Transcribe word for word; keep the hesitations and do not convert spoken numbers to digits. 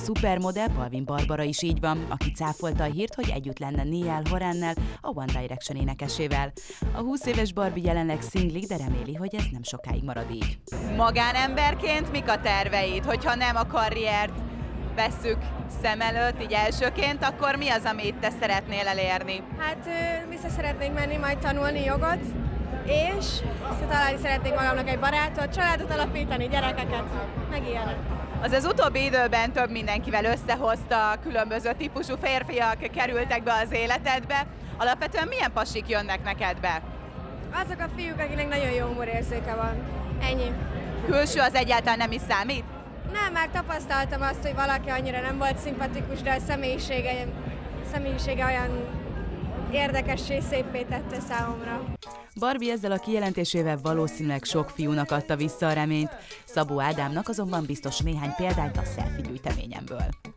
szupermodell Balvin Barbara is így van, aki cáfolta a hírt, hogy együtt lenne Niall Horannel, a One Direction énekesével. A húsz éves Barbie jelenleg szinglik, de reméli, hogy ez nem sokáig marad így. Magánemberként mik a terveid, hogyha nem a karriert vesszük szem előtt, így elsőként, akkor mi az, amit te szeretnél elérni? Hát vissza szeretnénk menni, majd tanulni jogot, és találni szeretnék magamnak egy barátot, családot alapítani, gyerekeket, meg ilyenek. Az az utóbbi időben több mindenkivel összehozta, különböző típusú férfiak kerültek be az életedbe. Alapvetően milyen pasik jönnek neked be? Azok a fiúk, akinek nagyon jó humorérzéke van. Ennyi. Külső az egyáltalán nem is számít? Nem, már tapasztaltam azt, hogy valaki annyira nem volt szimpatikus, de a személyisége, személyisége olyan érdekessé, szépé tette számomra. Barbie ezzel a kijelentésével valószínűleg sok fiúnak adta vissza a reményt. Szabó Ádámnak azonban biztos néhány példányt a selfie gyűjteményemből.